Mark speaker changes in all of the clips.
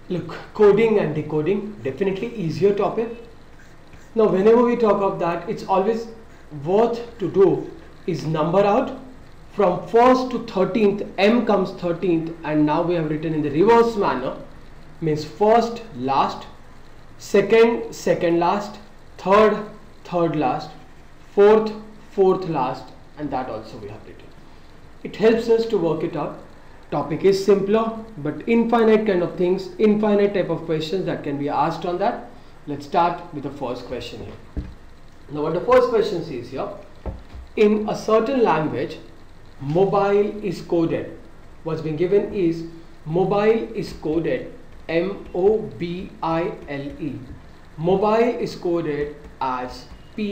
Speaker 1: Look, coding and decoding, definitely easier topic. Now whenever we talk of that, it's always worth to do is number out from 1st to 13th. M comes 13th, and now we have written in the reverse manner, means first last, second second last, third third last, fourth fourth last, and that also we have written. It helps us to work it out. Topic is simpler, but infinite kind of things, infinite type of questions that can be asked on that. Let's start with the first question here. Now what the first question says here, in a certain language, mobile is coded. What's been given is mobile is coded M-O-B-I-L-E. Mobile is coded as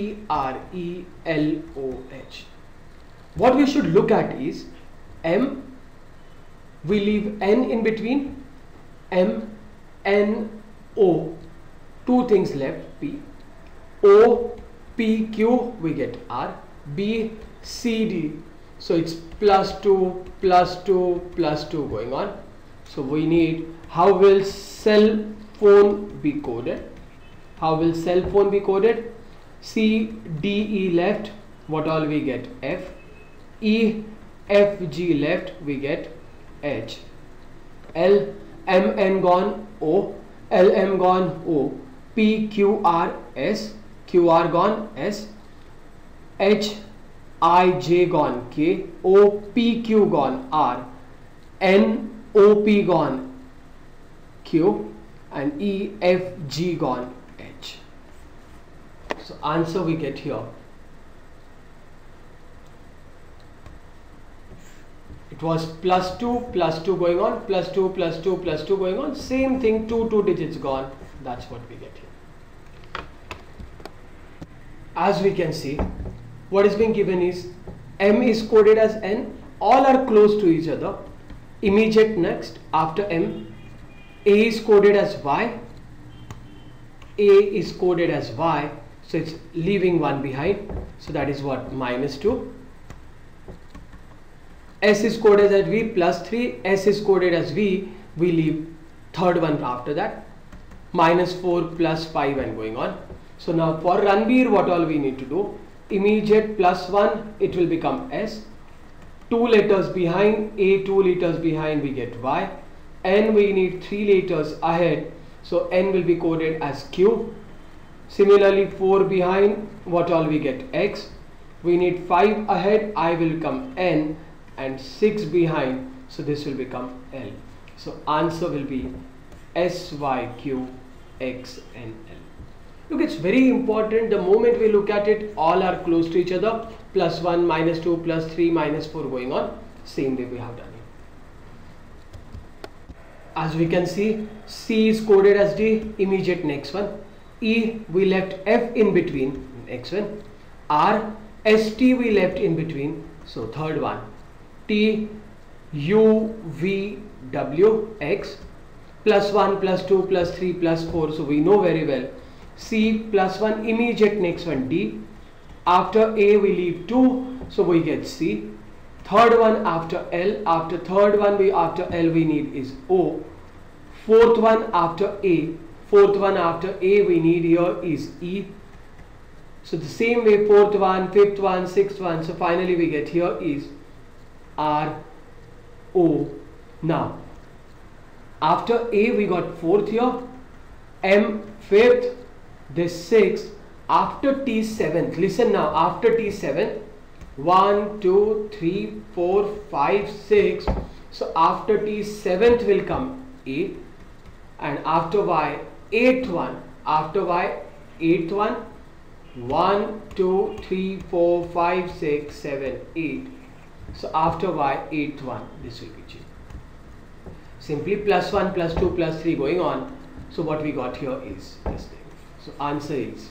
Speaker 1: P-R-E-L-O-H. What we should look at is M, we leave N in between, M, N, O, two things left, P, O, P, Q, we get R, B, C, D, so it's +2, +2, +2 going on. So we need, how will cell phone be coded? How will cell phone be coded? C, D, E left, what all we get? F, E, F, G left, we get H, L, M, N gone, O, L, M gone, O, P, Q, R, S, Q, R gone, S, H, I, J gone, K, O, P, Q gone, R, N, O, P gone, Q, and E, F, G gone, H. So answer we get here. It was +2, +2 going on, +2, +2, +2 going on, same thing, two digits gone. That's what we get here. As we can see, what is being given is M is coded as N, all are close to each other. Immediate next after M, A is coded as Y, A is coded as Y, so it's leaving one behind, so that is what, -2. S is coded as V, +3, S is coded as V, we leave third one after that, -4, +5 and going on. So now for Ranbir, what all we need to do, immediate +1, it will become S, 2 letters behind, A 2 letters behind, we get Y, N we need 3 letters ahead, so N will be coded as Q. Similarly 4 behind, what all we get? X, we need 5 ahead, I will come N, and 6 behind, so this will become L. So answer will be S, Y, Q, X, and L. Look, it's very important, the moment we look at it, all are close to each other, +1, -2, +3, -4 going on, same way we have done it. As we can see, C is coded as D, immediate next one. E, we left F in between, next one. R, ST we left in between, so third one. T, U, V, W, X, +1, +2, +3, +4, so we know very well. C, +1, immediate next one, D. After A we leave 2, so we get C. Third one after L, after third one after L we need is O. Fourth one after A, fourth one after A we need here is E. So the same way, fourth one, fifth one, sixth one, so finally we get here is R, O. Now after A we got fourth here, M fifth, this sixth, after T seventh, listen now, after T seventh, 1, 2, 3, 4, 5, 6, so after T seventh will come A, and after Y eighth one, after Y eighth one, 1, 2, 3, 4, 5, 6, 7, 8, so after Y eighth one, this will be G. Simply +1, +2, +3 going on, so what we got here is this thing. So answer is,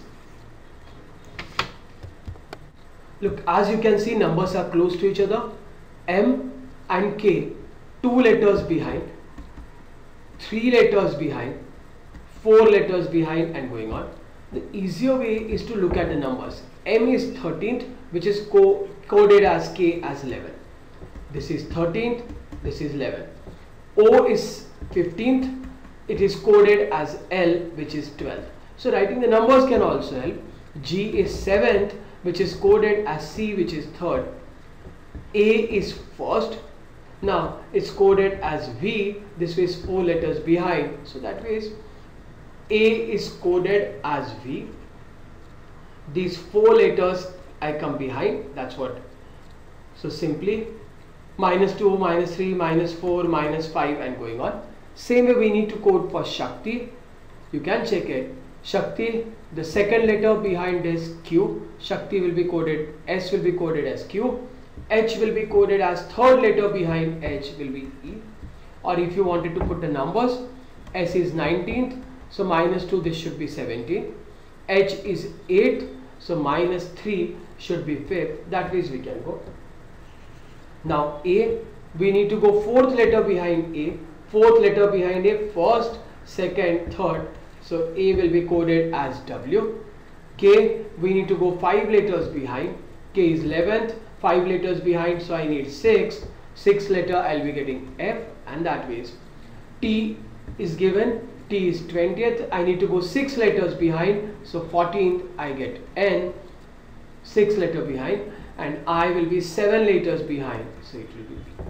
Speaker 1: look, as you can see, numbers are close to each other. M and K, 2 letters behind, 3 letters behind, 4 letters behind, and going on. The easier way is to look at the numbers. M is 13th, which is coded as K as 11. This is 13th, this is 11. O is 15th, it is coded as L, which is 12. So writing the numbers can also help. G is 7th, which is coded as C, which is 3rd. A is 1st. Now it's coded as V. This way is 4 letters behind. So that way is A is coded as V. These 4 letters I come behind. That's what. So simply -2, -3, -4, -5 and going on. Same way we need to code for Shakti. You can check it. Shakti, the second letter behind is Q. Shakti will be coded, S will be coded as Q. H will be coded as third letter behind H will be E. Or if you wanted to put the numbers, S is 19th, so -2 this should be 17. H is 8th, so -3 should be 5th. That way we can go. Now A, we need to go fourth letter behind A. Fourth letter behind A, first, second, third. So A will be coded as W. K, we need to go 5 letters behind. K is 11th, 5 letters behind, so I need 6. 6th letter I'll be getting F, and that way. T is given, T is 20th, I need to go 6 letters behind, so 14th I get N, 6 letter behind, and I will be 7 letters behind, so it will be B.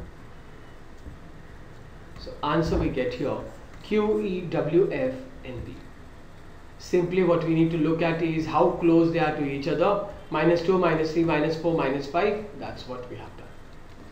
Speaker 1: So answer we get here, Q, E, W, F, and B. Simply what we need to look at is how close they are to each other. -2, -3, -4, -5. That's what we have done.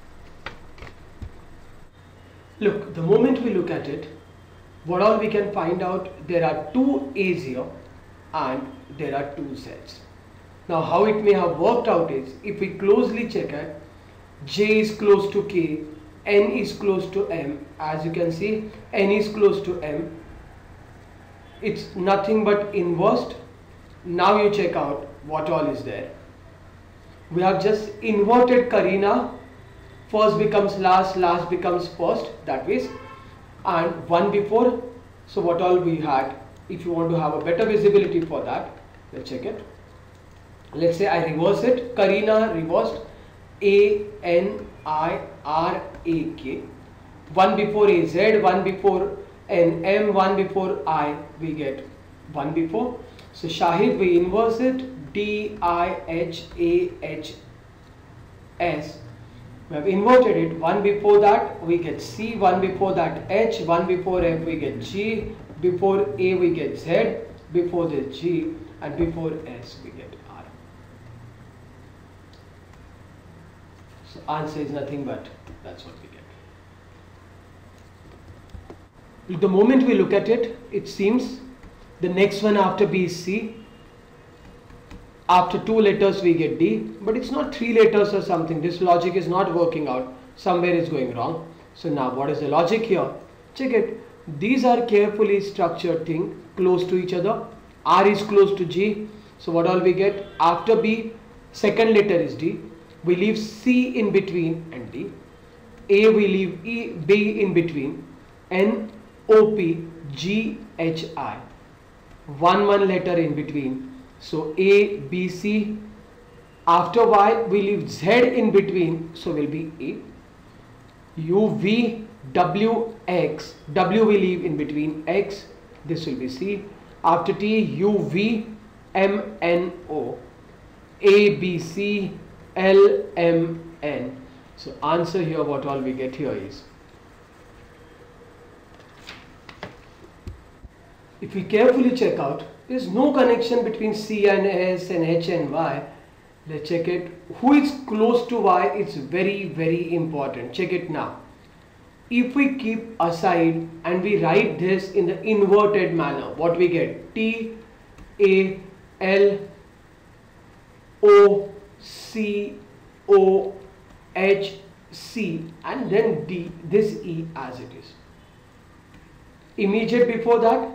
Speaker 1: Look, the moment we look at it, what all we can find out, there are 2 A's here and there are 2 Z's. Now how it may have worked out is, if we closely check it, J is close to K, N is close to M. As you can see, N is close to M. It's nothing but inversed. Now you check out what all is there. We have just inverted Karina. First becomes last, last becomes first, that way. And one before. So what all we had, if you want to have a better visibility for that, let's check it. Let's say I reverse it. Karina reversed, A, N, I, R, A, K. One before A, Z, one before N, M, one before I, we get one before. So Shahid, we inverse it, D, I, H, A, H, S. We have inverted it. One before that we get C, one before that H, one before F we get G, before A we get Z, before the G, and before S we get R. So answer is nothing but that's what we get. The moment we look at it, it seems the next one after B is C. After 2 letters we get D, but it's not 3 letters or something. This logic is not working out. Somewhere is going wrong. So now what is the logic here? Check it. These are carefully structured things close to each other. R is close to G. So what all we get? After B, second letter is D. We leave C in between and D. A we leave E, B in between. N, O, P, G, H, I. One letter in between. So A, B, C. After Y we leave Z in between, so will be A. U, V, W, X. W we leave in between X. This will be C. After T, U, V, M, N, O. A, B, C, L, M, N. So answer here, what all we get here is, if we carefully check out, there is no connection between C and S and H and Y. Let's check it. Who is close to Y is very, very important. Check it now. If we keep aside and we write this in the inverted manner, what we get? T, A, L, O, C, O, H, C, and then D, this E as it is. Immediate before that,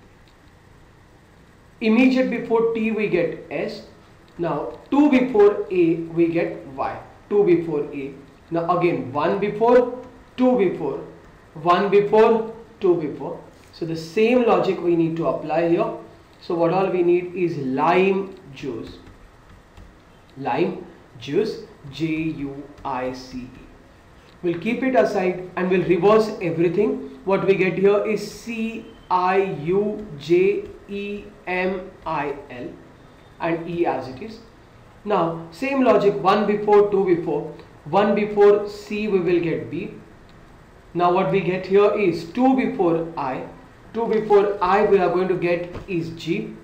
Speaker 1: immediate before T we get S. Now 2 before A we get Y. 2 before A. Now again 1 before, 2 before, 1 before, 2 before. So the same logic we need to apply here. So what all we need is lime juice. Lime juice, J-U-I-C-E. We'll keep it aside and we'll reverse everything. What we get here is C-I-L-E. IUJEMIL and E as it is. Now same logic, 1 before, 2 before, 1 before C we will get B. Now what we get here is 2 before I, 2 before I we are going to get is G.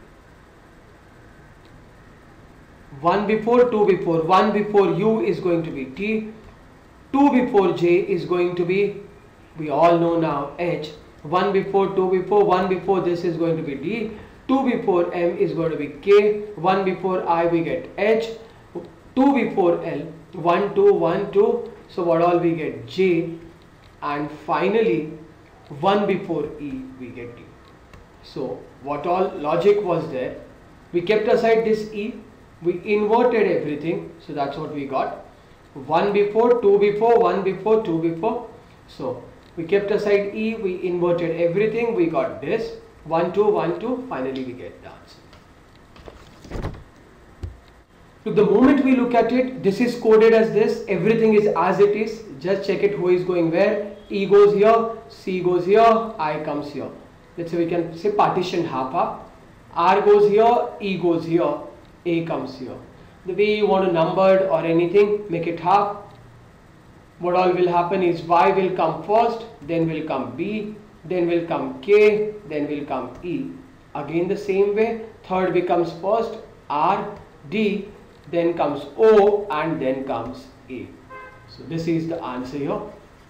Speaker 1: 1 before, 2 before, 1 before U is going to be T, 2 before J is going to be, we all know now, H. 1 before, 2 before, 1 before this is going to be D, 2 before M is going to be K, 1 before I we get H, 2 before L, 1 2 1 2, so what all we get J, and finally 1 before E we get D. So what all logic was there, we kept aside this E, we inverted everything, so that's what we got. 1 before, 2 before, 1 before, 2 before, so we kept aside E, we inverted everything, we got this 1 2 1 2, finally we get the answer. Look, the moment we look at it, this is coded as this, everything is as it is, just check it who is going where. E goes here, C goes here, I comes here. Let's say we can say partition half half. R goes here, E goes here, A comes here. The way you want to number it or anything, make it half. What all will happen is Y will come first, then will come B, then will come K, then will come E. Again the same way, third becomes first, R, D, then comes O, and then comes A. So this is the answer here.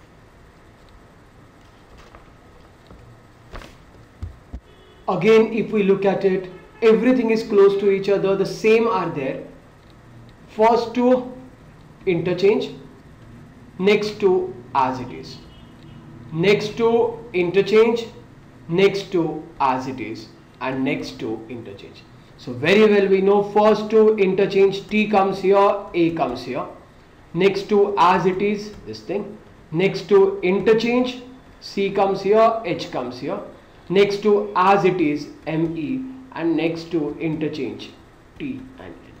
Speaker 1: Again, if we look at it, everything is close to each other, the same are there. First two interchange, next two as it is, next two interchange, next two as it is, and next two interchange. So very well we know first two interchange, T comes here, A comes here, next two as it is, this thing, next two interchange, C comes here, H comes here, next to as it is, ME, and next to interchange, T and N.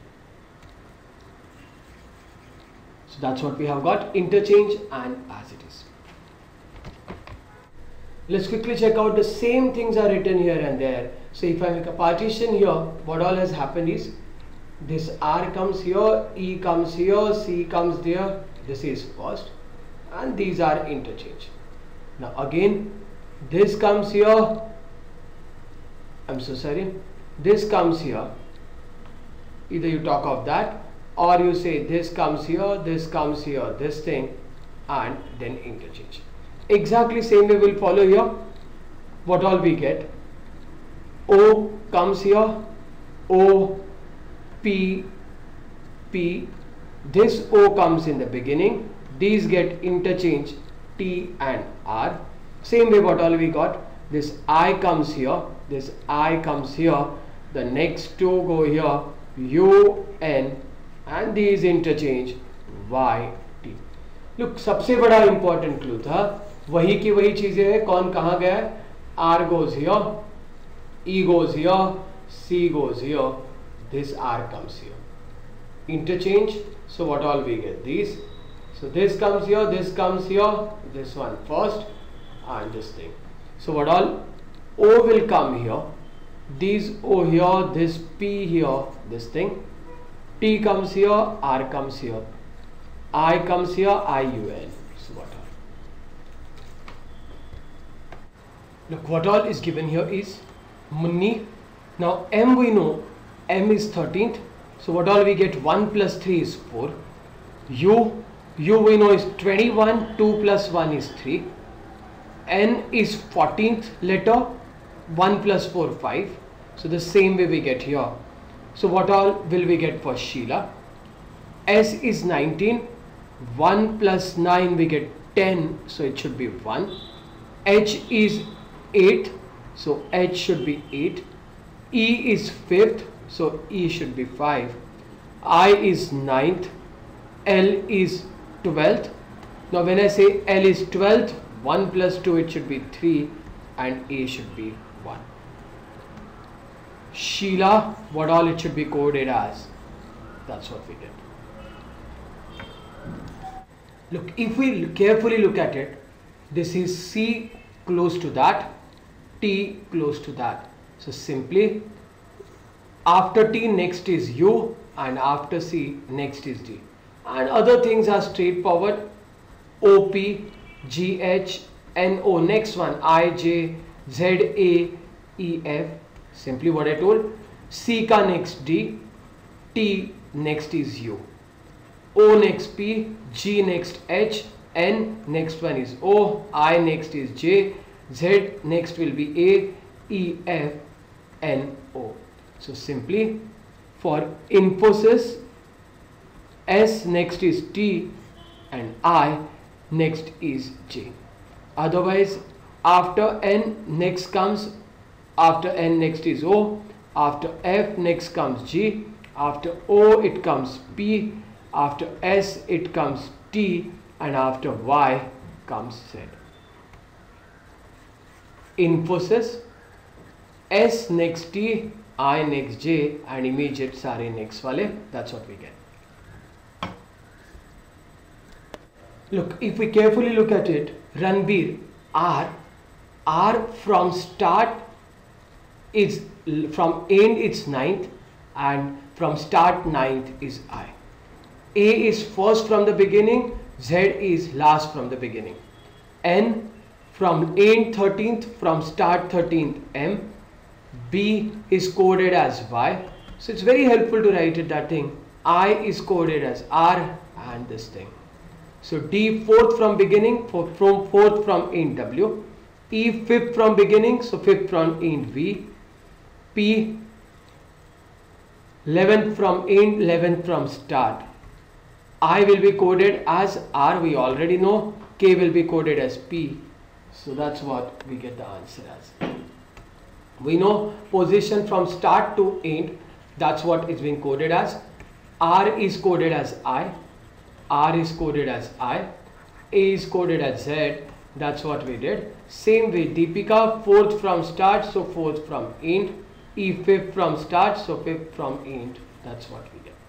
Speaker 1: So that's what we have got, interchange and as it is. Let's quickly check out the same things are written here and there. So if I make a partition here, what all has happened is, this R comes here, E comes here, C comes there, this is first, and these are interchange. Now again, this comes here, this comes here, either you talk of that or you say this comes here, this thing, and then interchange. Exactly same way will follow here. What all we get, O comes here, O, P, P, this O comes in the beginning, these get interchange, T and R. Same way what all we got, this I comes here, this I comes here, the next two go here, U, N, and these interchange, Y, T. Look, सबसे बड़ा important clue था, वही की वही चीजें हैं, कौन कहाँ गया है, R goes here, E goes here, C goes here, this R comes here. Interchange, so what all we get, these. So this comes here, this one first, and this thing. So what all, O will come here, these O here, this P here, this thing. T comes here, R comes here, I comes here, IUN. So what all? Look, what all is given here is Munni. Now M we know, M is 13th. So what all we get, 1 plus 3 is 4. U we know is 21, 2 plus 1 is 3. N is 14th letter, 1 plus 4, 5. So the same way we get here. So what all will we get for Sheila? S is 19, 1 plus 9 we get 10, so it should be 1. H is 8, so H should be 8. E is 5th, so E should be 5. I is 9th, L is 12th. Now when I say L is 12th, 1 plus 2 it should be 3 and A should be 1. Sheila, what all it should be coded as? That's what we did. Look, if we carefully look at it, this is C close to that, T close to that. So simply after T next is U and after C next is D. And other things are straightforward. OP, GH, NO, next one IJ, ZA, EF. Simply what I told. C ka next D, T next is U. O next P, G next H, N next one is O, I next is J, Z next will be A, E, F, N, O. So simply for Infosys, S next is T and I next is J. Otherwise after N next comes, after N next is O, after F next comes G, after O it comes P, after S it comes T, and after Y comes Z. Infosys, S next T, I next J, and immediate sare next wale. That's what we get. Look, if we carefully look at it, Ranbir, R from start is, from end it's 9th, and from start 9th is I. A is first from the beginning, Z is last from the beginning. N from end 13th, from start 13th, M. B is coded as Y. So it's very helpful to write it that thing. I is coded as R and this thing. So D fourth from beginning, fourth from end W. E fifth from beginning, so fifth from end V. P 11th from end, 11th from start. I will be coded as R, we already know. K will be coded as P. So that's what we get the answer as. We know position from start to end, that's what is being coded as. R is coded as I, R is coded as I, A is coded as Z, that's what we did. Same way, Deepika, fourth from start, so fourth from end. E fifth from start, so fifth from end, that's what we get.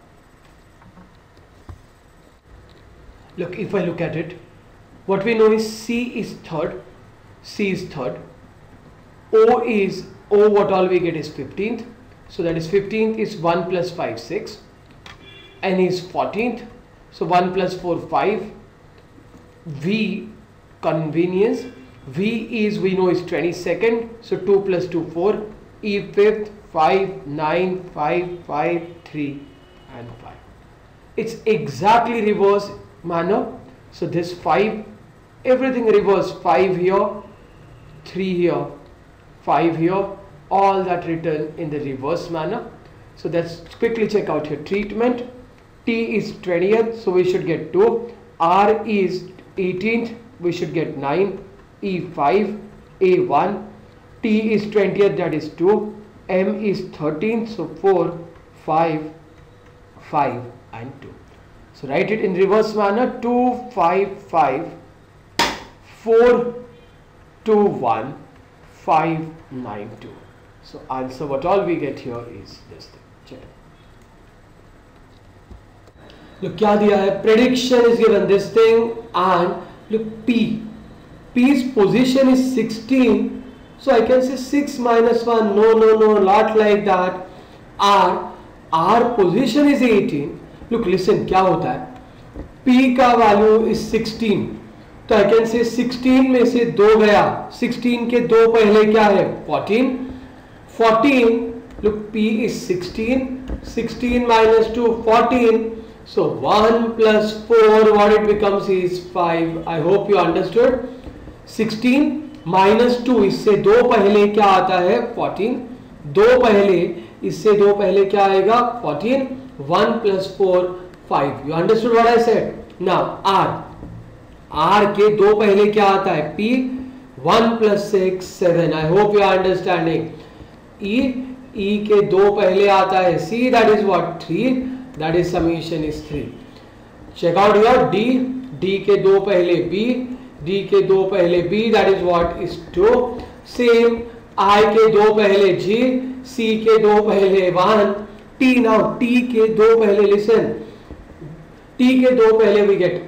Speaker 1: Look, if I look at it, what we know is C is third, O what all we get is 15th, so that is 15th is 1 plus 5, 6, N is 14th, so 1 plus 4, 5, V convenience, V is, we know, is 22nd, so 2 plus 2, 4, E fifth, 5, 9, 5, 5, 3 and 5. It's exactly reverse manner. So this 5, everything reverse, 5 here, 3 here, 5 here, all that written in the reverse manner. So let's quickly check out here. Treatment, T is 20th, so we should get 2. R is 18th, we should get 9. E 5, A 1. T is 20th, that is 2. M is 13th, so 4, 5, 5 and 2. So write it in reverse manner. 2, 5, 5, 4, 2, 1, 5, 9, 2. So answer what all we get here is this thing. Check. Look, क्या दिया है? Prediction is given this thing, and look P's position is 16. So I can say 6 minus 1. No, not like that. R position is 18. Look, listen, क्या होता है? P का value is 16. तो I can say 16 में से 2 गया. 16 के 2 पहले क्या है? 14. 14. Look, P is 16. 16 minus 2, 14. So 1 plus 4, what it becomes is 5. I hope you understood. 16 minus 2, इससे 2 पहले क्या आता है? 14. 2 पहले, इससे 2 पहले क्या आएगा? 14. 1 plus 4, 5. You understood what I said? Now R के 2 पहले क्या आता है? P. 1 plus 6, 7. I hope you are understanding. E के 2 पहले आता है C, that is what? 3. That is summation is 3. Check out here. D के 2 पहले B, D के 2 पहले B, that is what? Is 2. Same, I के 2 पहले G, C के 2 पहले 1, T. Now T के 2 पहले, listen, T के 2 पहले we get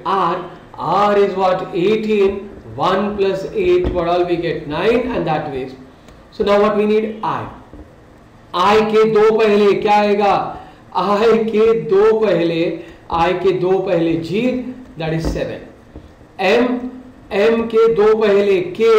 Speaker 1: R is what? 18. 1 plus 8, what all we get? 9, and that way So now what we need? I के दो पहले क्या आएगा? I के दो पहले G, that is 7. M के दो पहले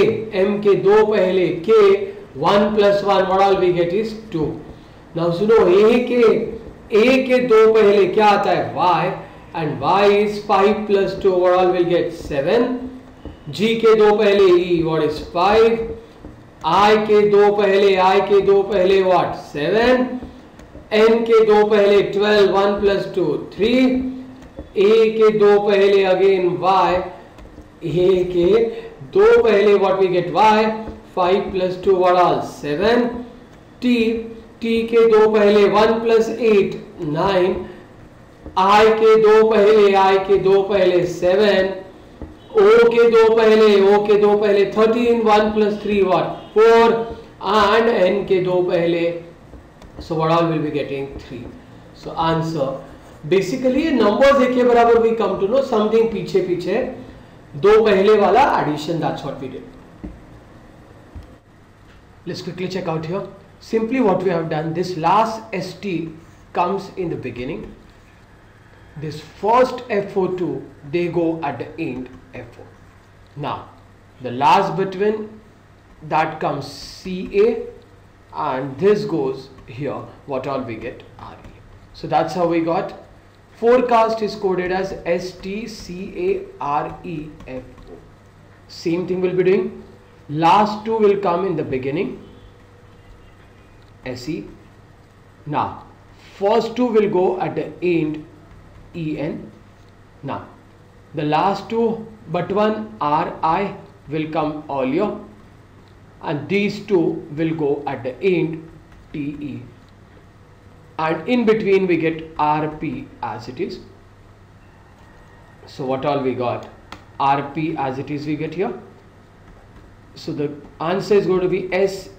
Speaker 1: K, 1 plus 1, what all we get is 2. Now सुनो, A के दो पहले क्या आता है? Y, and Y is 5 plus 2, what all will get? 7. G के दो पहले E, what is 5. I के दो पहले what? 7. N के दो पहले 12, 1 plus 2, 3. A के दो पहले again Y, A के दो पहले what we get? Y, 5 plus 2, what all? 7. T के दो पहले 1 plus 8, 9. I के दो पहले 7. O के दो पहले 13, 1 plus 3, what? 4. And N के दो पहले, so what all will be getting? 3. So answer, basically numbers एक के बराबर we come to know something पीछे दो पहले वाला addition, that's what we did. Let's quickly check out here. Simply what we have done, this last ST comes in the beginning. This first FO2, they go at the end FO. Now, the last between that comes CA, and this goes here, what all we get? RE. So that's how we got. Forecast is coded as STCAREFO. Same thing we'll be doing. Last two will come in the beginning, SE. Now, first two will go at the end, EN. Now, the last two but one RI will come earlier, and these two will go at the end, TE. And in between we get RP as it is. So what all we got? RP as it is we get here. So the answer is going to be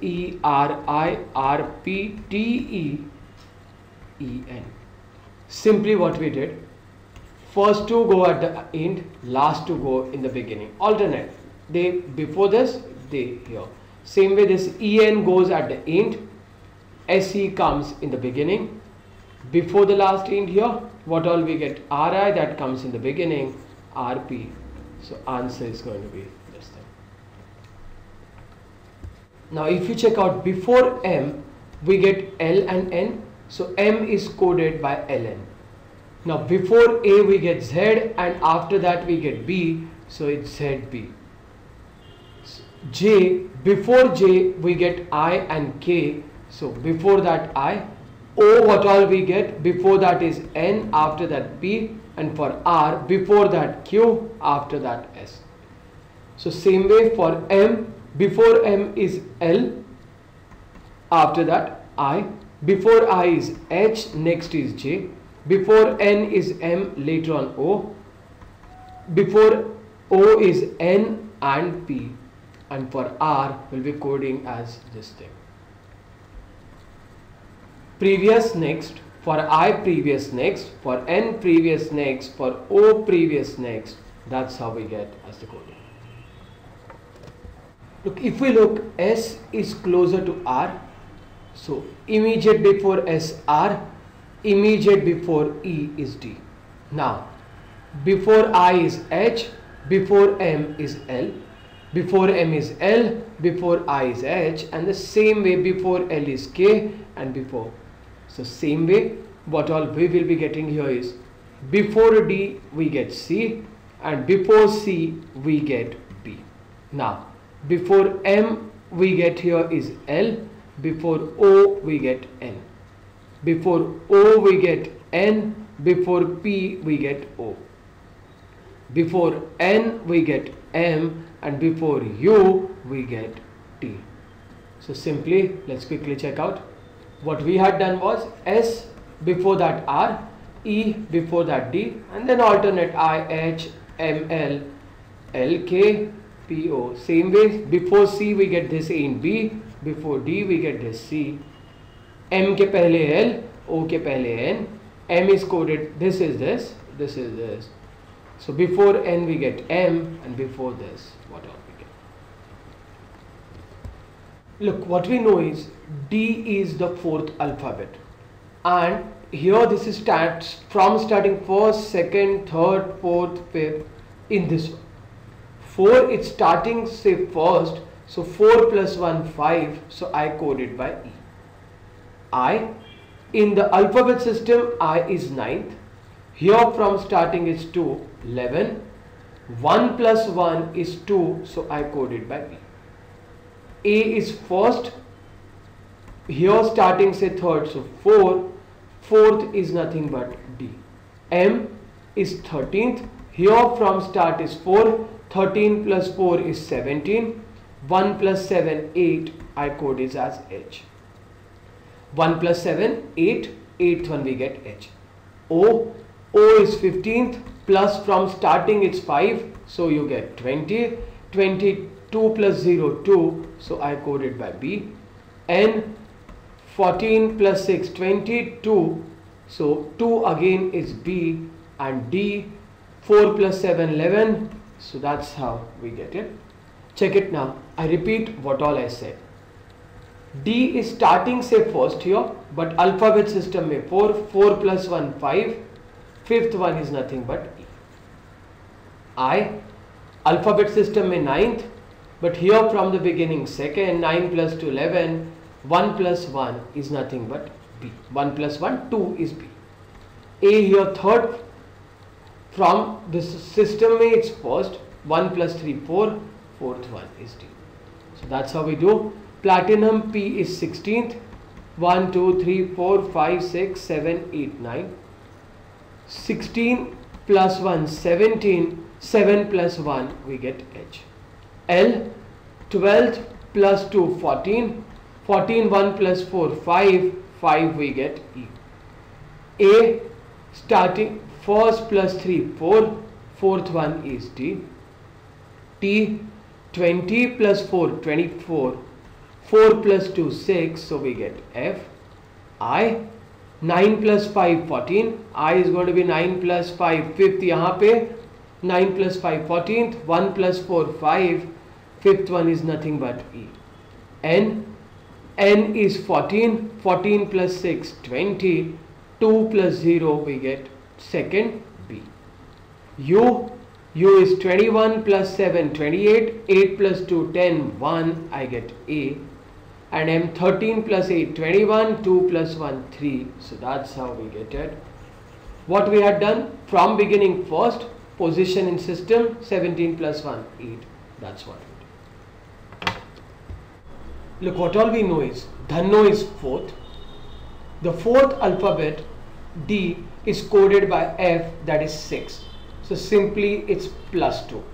Speaker 1: SERIRPTEEN. Simply what we did, first two go at the end, last two go in the beginning. Alternate. They before this, they here. Same way this EN goes at the end, SE comes in the beginning. Before the last end here, what all we get? RI, that comes in the beginning, RP. So answer is going to be this thing. Now if you check out before M, we get L and N. So M is coded by LN. Now before A we get Z, and after that we get B. So it's ZB. J, before J we get I and K. So before that I. O, what all we get? Before that is N, after that P, and for R, before that Q, after that S. So same way for M, before M is L, after that I, before I is H, next is J, before N is M, later on O, before O is N and P, and for R will be coding as this thing. Previous next, for I previous next, for N previous next, for O previous next. That's how we get as the coding. Look, if we look, S is closer to R. So immediate before S R, immediate before E is D. Now, before I is H, before M is L, before M is L, before I is H, and the same way before L is K, and before. So same way what all we will be getting here is before D we get C, and before C we get B. Now before M we get here is L, before O we get N, before O we get N, before P we get O, before N we get M, and before U we get T. So simply let's quickly check out. What we had done was S before that R, E before that D, and then alternate I, H, M, L, L, K, P, O. Same way, before C we get this A and B, before D we get this C, M ke pehle L, O ke pehle N, M is coded, this is this, this is this. So before N we get M, and before this, what all we get. Look, what we know is D is the fourth alphabet, and here this is starting first, second, third, fourth, fifth in this one. 4 it's starting say first, so 4 plus 1 5, so I coded by E. I in the alphabet system I is ninth. Here from starting is 2, 11. 1 plus 1 is 2, so I coded by B. A is first, here starting say third, so 4, fourth is nothing but D. M is 13th, here from start is 4, 13 plus 4 is 17, 1 plus 7, 8, I code is as H. 1 plus 7, 8, 8th one we get H. O is 15th, plus from starting it's 5, so you get 20, 22 plus 0, 2, so I coded by B. N, 14 plus 6, 22, so 2 again is B, and D, 4 plus 7, 11, so that's how we get it. Check it now. I repeat what all I said. D is starting say first here, but alphabet system mein 4, 4 plus 1, 5, fifth one is nothing but E. I, alphabet system mein ninth, but here from the beginning second, 9 plus 2, 11, 1 plus 1 is nothing but B. 1 plus 1, 2 is B. A here third, from this system mein it's first, 1 plus 3, 4, fourth one is D. So that's how we do. Platinum P is 16th, 1, 2, 3, 4, 5, 6, 7, 8, 9. 16 plus 1, 17, 7 plus 1 we get H. L, 12th plus 2, 14, 14, 1 plus 4, 5, 5 we get E. A, starting first plus 3, 4, fourth one is D. T, 20 plus 4, 24, 4 plus 2, 6, so we get F. I, 9 plus 5, 14, I is going to be 9 plus 5, 5th yahan pe, 9 plus 5, 14th, 1 plus 4, 5, fifth one is nothing but E. N is 14, 14 plus 6, 20, 2 plus 0 we get second B. U is 21 plus 7, 28, 8 plus 2, 10, 1, I get A. And M, 13 plus 8, 21, 2 plus 1, 3. So that's how we get it. What we had done from beginning first, position in system, 17 plus 1, 8. That's what we did. Look, what all we know is, Dhanno is fourth. The fourth alphabet, D, is coded by F, that is 6. So simply it's plus 2.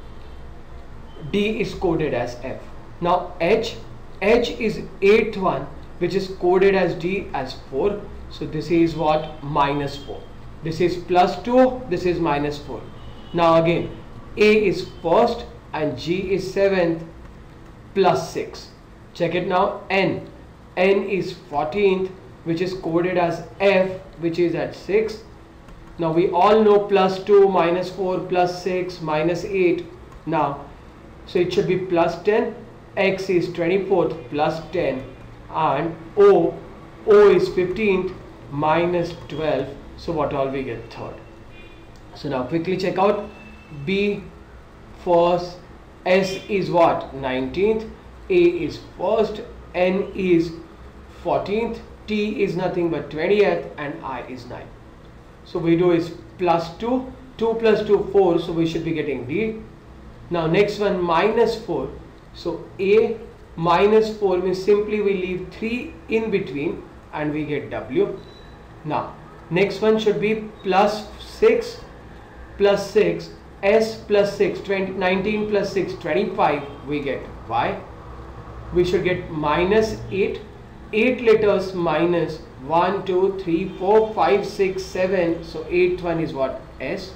Speaker 1: D is coded as F. Now H is 8th one, which is coded as D as 4. So this is what? Minus 4. This is plus 2, this is minus 4. Now again, A is first and G is 7th plus 6. Check it now. N is 14th, which is coded as F, which is at 6. Now we all know plus 2, minus 4, plus 6, minus 8. Now, so it should be plus 10. X is 24th plus 10, and O is 15th minus 12. So what all we get? Third. So now quickly check out. B first, S is what? 19th, A is first, N is 14th, T is nothing but 20th, and I is 9. So we do is plus 2, 2 plus 2, 4, so we should be getting D. Now next one, minus 4. So A minus 4 means simply we leave 3 in between and we get W. Now next one should be plus 6, S plus 6, 19 plus 6, 25, we get Y. We should get minus 8, 8 letters minus 1, 2, 3, 4, 5, 6, 7, so 8th one is what? S.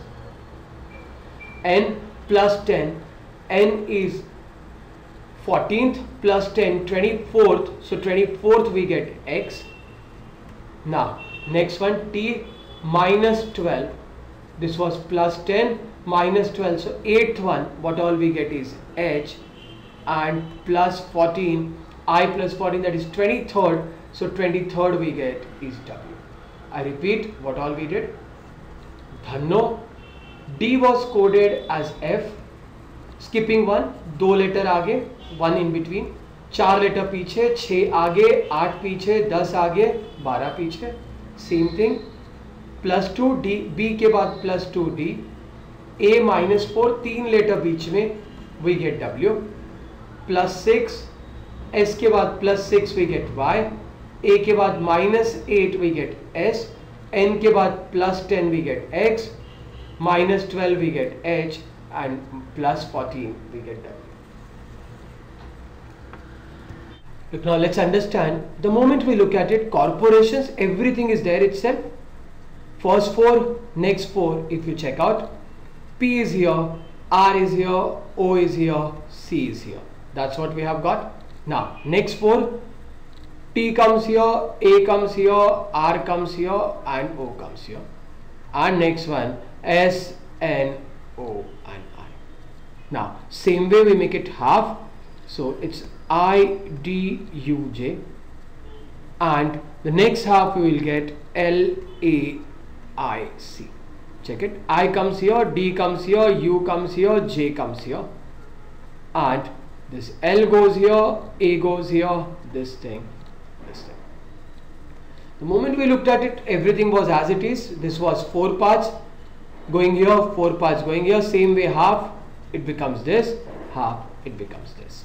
Speaker 1: N plus 10, N is 14th plus 10, 24th, so 24th we get X. Now next one, T minus 12, this was plus 10 minus 12, so 8th one, what all we get is H, and plus 14, I plus 14, that is 23rd. So 23rd we get is W. I repeat what all we did. Dhanno, D was coded as F. Skipping one, 2 letter आगे, 1 in between. 4 letter पीछे, 6 आगे, 8 पीछे, 10 आगे, 12 पीछे. Same thing. Plus 2 D, B के बाद plus 2 D. A minus 4, 3 letter बीच में, we get W. Plus 6, S के बाद plus 6 we get Y. A के बाद minus 8 we get S. N के बाद plus 10 we get X. Minus 12 we get H. And plus 14 we get W. Now let's understand, the moment we look at it, corporations, everything is there itself. First 4, next 4, if you check out, P is here, R is here, O is here, C is here. That's what we have got. Now next 4, T comes here, A comes here, R comes here, and O comes here. And next one, S, N, O and I. Now same way we make it half, so it's I, D, U, J, and the next half we will get L, A, I, C. Check it. I comes here, D comes here, U comes here, J comes here, and this L goes here, A goes here, this thing, this thing. The moment we looked at it, everything was as it is. This was 4 parts going here, 4 parts going here. Same way, half it becomes this, half it becomes this.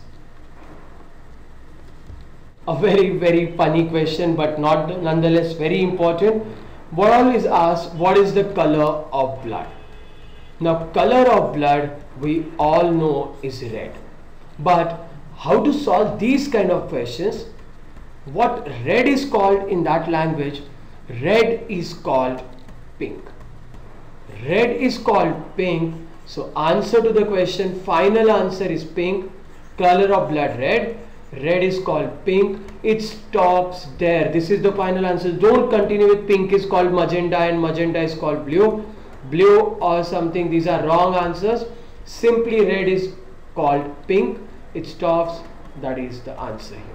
Speaker 1: A very funny question, but nonetheless very important. What all is asked, what is the color of blood? Now color of blood we all know is red, but how to solve these kind of questions? What red is called in that language? Red is called pink. Red is called pink. So answer to the question, final answer is pink. Color of blood red. Red is called pink. It stops there. This is the final answer. Don't continue with pink is called magenta and magenta is called blue. Blue or something. These are wrong answers. Simply red is called pink. It stops. That is the answer here.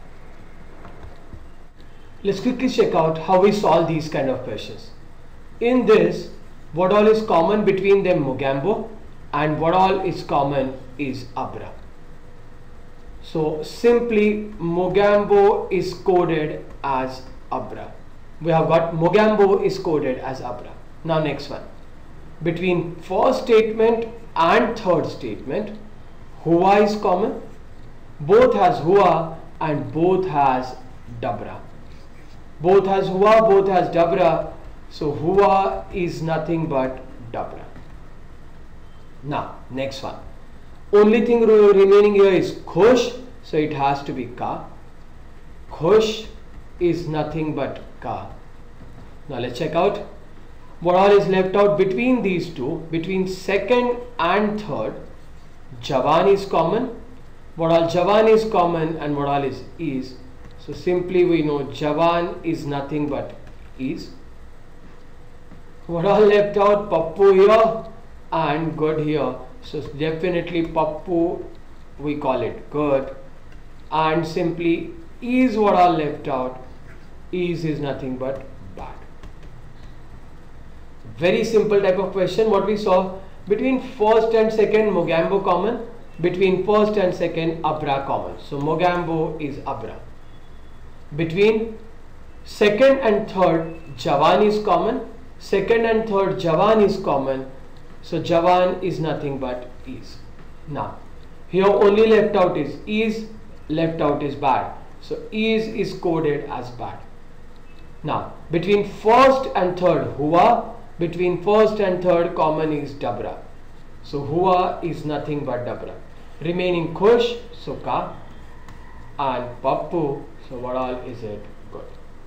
Speaker 1: Let's quickly check out how we solve these kind of questions. In this, what all is common between them? Mogambo, and what all is common is Abra. So simply Mogambo is coded as Abra. We have got Mogambo is coded as Abra. Now next one. Between first statement and third statement, Hua is common. Both has Hua and both has Dabra. Both has Hua, both has Dabra. So Hua is nothing but Dabra. Now next one. Only thing remaining here is Khush, so it has to be Ka. Khush is nothing but Ka. Now let's check out what all is left out between these two. Between second and third, Jawan is common. What all Jawan is common and what all is. So simply we know Jawan is nothing but is. What all left out? Pappu here and good here. So definitely Pappu, we call it good, and simply is what are left out. Is nothing but bad. Very simple type of question. What we saw, between first and second Mogambo common, between first and second Abra common. So Mogambo is Abra. Between second and third Jawan is common. Second and third Jawan is common. So Jawan is nothing but is. Now here only left out is, left out is bad. So is coded as bad. Now between first and third Hua, between first and third common is Dabra. So Hua is nothing but Dabra. Remaining Khush, so Ka, and Pappu, so what all is it? Good.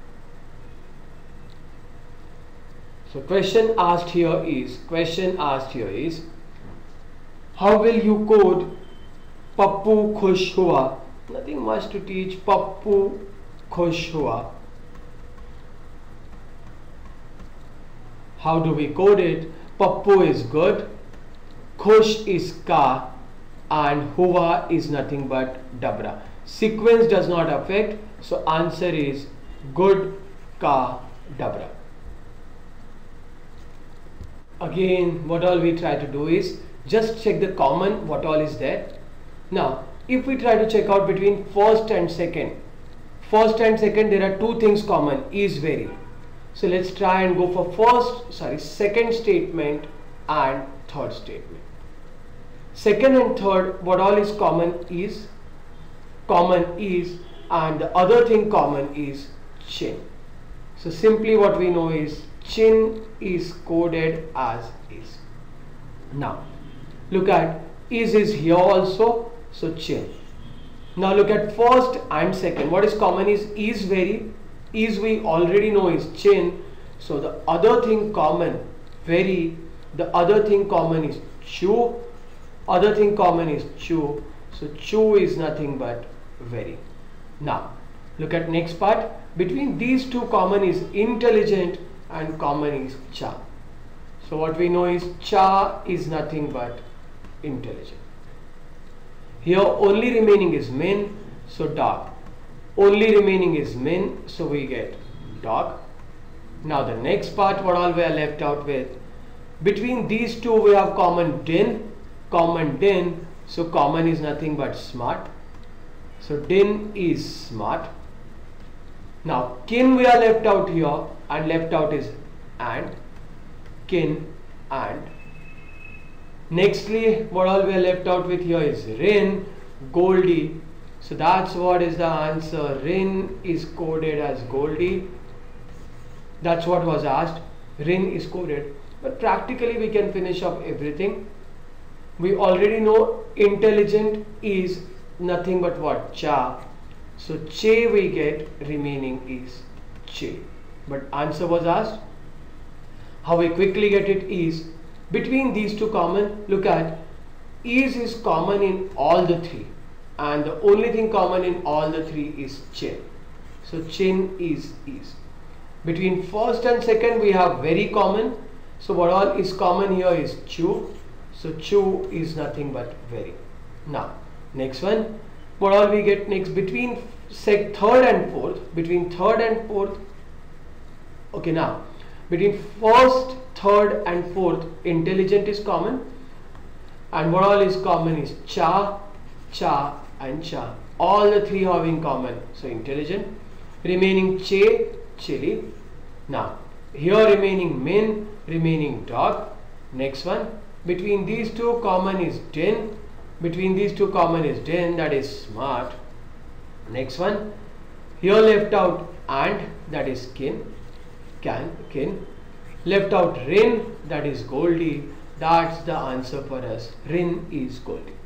Speaker 1: So question asked here is, how will you code Pappu Khush Hua? Nothing much to teach. Pappu Khush Hua. How do we code it? Pappu is good, Khush is Ka, and Hua is nothing but Dabra. sequence does not affect, so answer is good ka dabra. Again, what all we try to do is just check the common, what all is there. Now if we try to check out between first and second, there are two things common, is very. So let's try and go for second statement and third statement. Second and third, what all is common is, and the other thing common is chin. So simply what we know is chin is coded as is. Now look at is here also, so chin. Now look at first and second, what is common is very, is we already know is chin, so the other thing common very, the other thing common is chew, other thing common is chew, so chew is nothing but very. Now look at next part, between these two common is intelligent and common is cha. So what we know is cha is nothing but intelligent. Here only remaining is min, so dog. Only remaining is min, so we get dog. Now the next part, what all we are left out with, between these two we have common din, so common is nothing but smart, so din is smart. Now kin we are left out here, and left out is and, kin and. Nextly, what all we are left out with here is rin, Goldie. So that's what is the answer. Rin is coded as Goldie. That's what was asked. Rin is coded. But practically we can finish up everything. We already know intelligent is nothing but what? Cha. So che we get, remaining is che. But answer was asked. How we quickly get it is, between these two common, look at, is common in all the three, and the only thing common in all the three is chin. So chin is. Between first and second we have very common, so what all is common here is chew, so chew is nothing but very. Now next one, what all we get next, between third and fourth, okay, now between first, third and fourth, intelligent is common, and what all is common is cha, and cha. All the three having common, so intelligent. Remaining che, chili. Now here remaining min, remaining dog. Next one, between these two common is din, that is smart. Next one, here left out and, that is kin. Left out rin, that is Goldie. That's the answer for us. Rin is Goldie.